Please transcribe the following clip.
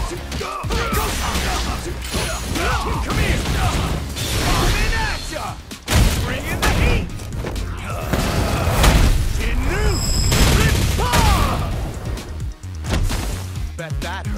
Come here! Coming at ya! Bring in the heat! Jinnu! Rip-Paw! Bet that